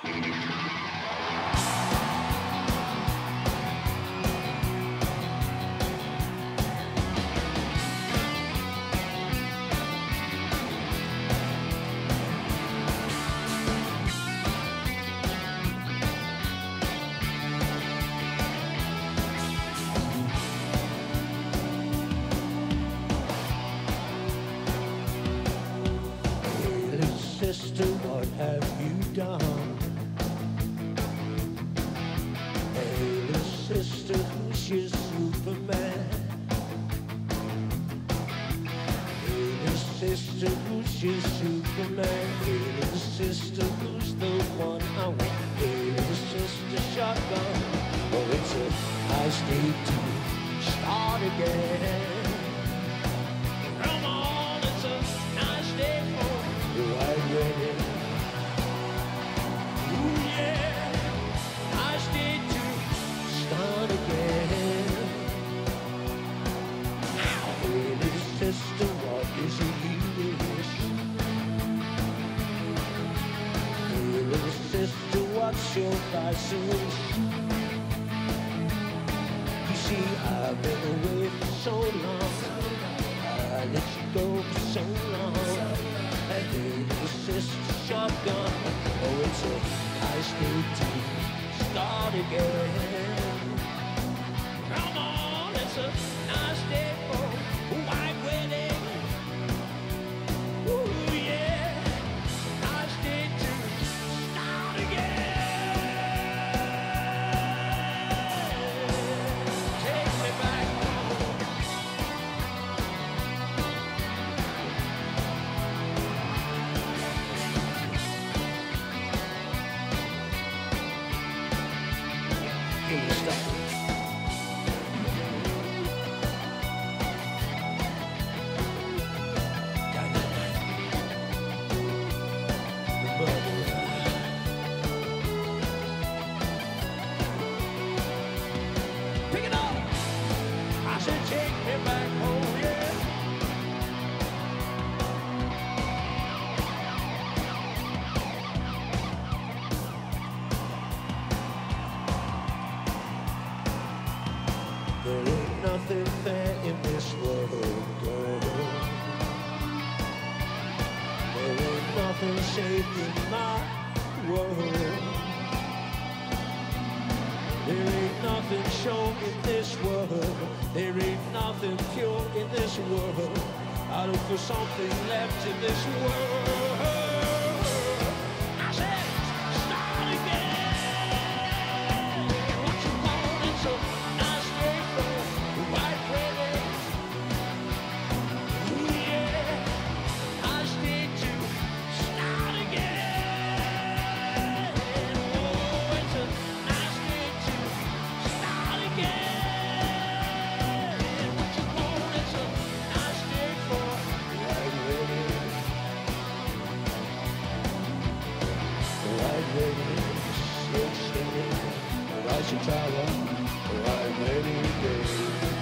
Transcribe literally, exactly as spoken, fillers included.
Sister, what have you done? Hey, little sister, who's your Superman? Hey, little sister, who's your Superman? Hey, little sister, who's the one I want? Hey, little sister, shotgun. Oh, it's a nice day to start again. Come on, it's a nice day for right ready. Ooh yeah, nice day to start again. Hey, little sister, what is it you wish? Hey, little sister, what's your price and wish? You see, I've been away for so long, I let you go for so long. Hey, little sister, shotgun. Oh, it's a nice day to start again. Come on, it's a nice day for a white wedding. Ooh, yeah, nice day to start again. Take me back home. Can you stop it? Pick it up! I said take me back home, yeah. There ain't nothing fair in this world, girl. There ain't nothing safe in my world. There ain't nothing sure in this world. There ain't nothing pure in this world. I look for something left in this world. I said, start again. What you want is a nice day for a white wedding. Ooh yeah, nice day to start again. Oh, it's a nice day to start again. What you want is a nice day for a white wedding. White wedding, silk singing, rising tower, white wedding day.